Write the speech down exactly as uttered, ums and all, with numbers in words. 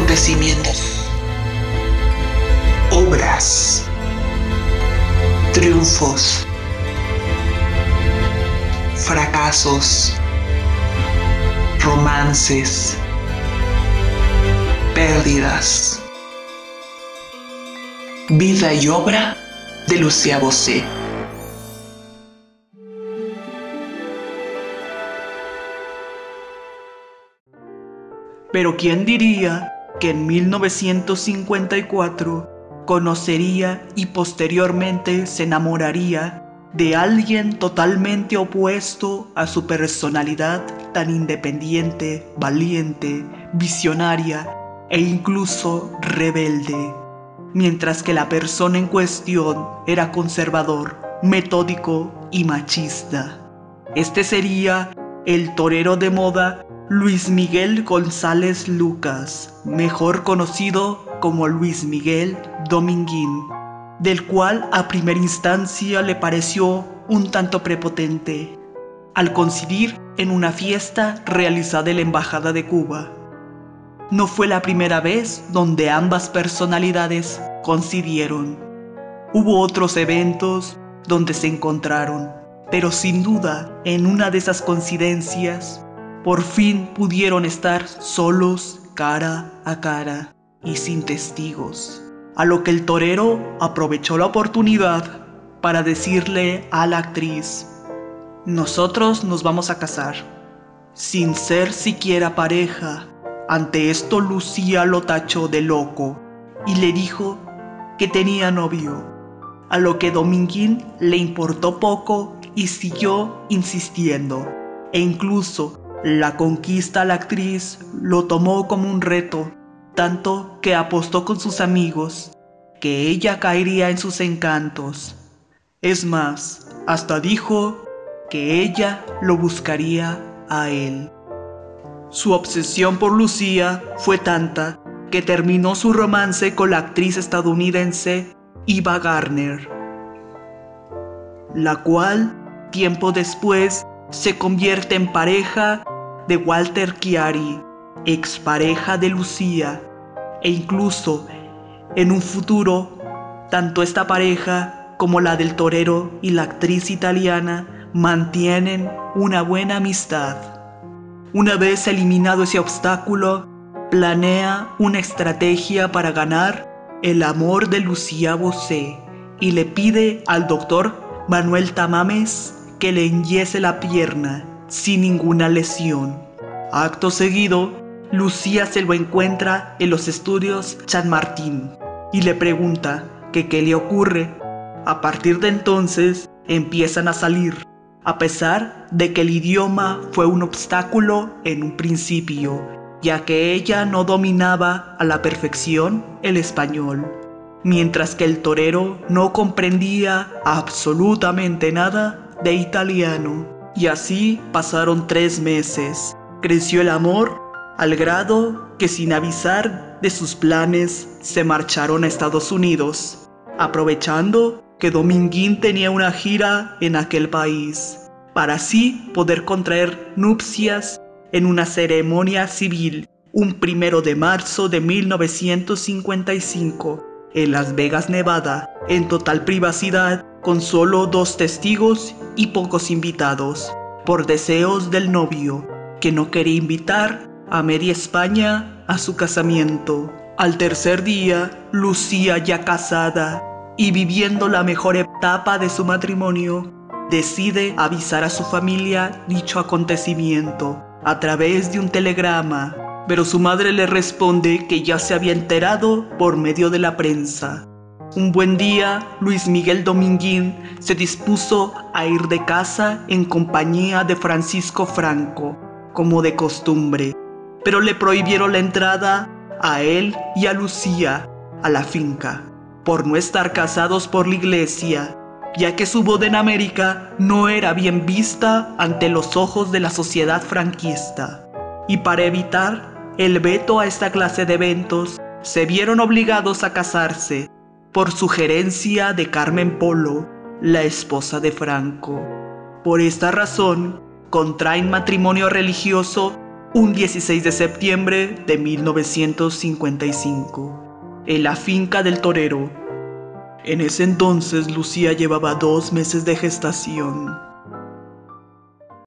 acontecimientos, obras, triunfos, fracasos, romances, pérdidas. Vida y obra de Lucía Bosé. Pero ¿quién diría que en mil novecientos cincuenta y cuatro conocería y posteriormente se enamoraría de alguien totalmente opuesto a su personalidad tan independiente, valiente, visionaria e incluso rebelde? Mientras que la persona en cuestión era conservador, metódico y machista. Este sería el torero de moda Luis Miguel González Lucas, mejor conocido como Luis Miguel Dominguín, del cual a primera instancia le pareció un tanto prepotente al coincidir en una fiesta realizada en la Embajada de Cuba. No fue la primera vez donde ambas personalidades coincidieron. Hubo otros eventos donde se encontraron, pero sin duda en una de esas coincidencias por fin pudieron estar solos cara a cara y sin testigos, a lo que el torero aprovechó la oportunidad para decirle a la actriz: nosotros nos vamos a casar, sin ser siquiera pareja. Ante esto Lucía lo tachó de loco y le dijo que tenía novio, a lo que Dominguín le importó poco y siguió insistiendo, e incluso la conquista a la actriz lo tomó como un reto, tanto que apostó con sus amigos que ella caería en sus encantos. Es más, hasta dijo que ella lo buscaría a él. Su obsesión por Lucía fue tanta que terminó su romance con la actriz estadounidense Ava Gardner, la cual, tiempo después, se convierte en pareja de Walter Chiari, expareja de Lucía, e incluso en un futuro, tanto esta pareja como la del torero y la actriz italiana mantienen una buena amistad. Una vez eliminado ese obstáculo, planea una estrategia para ganar el amor de Lucía Bosé y le pide al doctor Manuel Tamames que le enyese la pierna sin ninguna lesión. Acto seguido, Lucía se lo encuentra en los estudios Chamartín y le pregunta que qué le ocurre. A partir de entonces empiezan a salir, a pesar de que el idioma fue un obstáculo en un principio, ya que ella no dominaba a la perfección el español, mientras que el torero no comprendía absolutamente nada de italiano. Y así pasaron tres meses. Creció el amor al grado que, sin avisar de sus planes, se marcharon a Estados Unidos, aprovechando que Dominguín tenía una gira en aquel país, para así poder contraer nupcias en una ceremonia civil un primero de marzo de mil novecientos cincuenta y cinco en Las Vegas, Nevada, en total privacidad, con solo dos testigos y pocos invitados, por deseos del novio, que no quería invitar a media España a su casamiento. Al tercer día, Lucía, ya casada y viviendo la mejor etapa de su matrimonio, decide avisar a su familia dicho acontecimiento a través de un telegrama, pero su madre le responde que ya se había enterado por medio de la prensa. Un buen día, Luis Miguel Dominguín se dispuso a ir de casa en compañía de Francisco Franco, como de costumbre, pero le prohibieron la entrada a él y a Lucía a la finca, por no estar casados por la iglesia, ya que su boda en América no era bien vista ante los ojos de la sociedad franquista. Y para evitar el veto a esta clase de eventos, se vieron obligados a casarse, por sugerencia de Carmen Polo, la esposa de Franco. Por esta razón, contraen matrimonio religioso un dieciséis de septiembre de mil novecientos cincuenta y cinco, en la finca del torero. En ese entonces Lucía llevaba dos meses de gestación.